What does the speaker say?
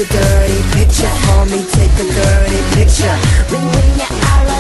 the dirty picture for me, take the dirty picture. When you're out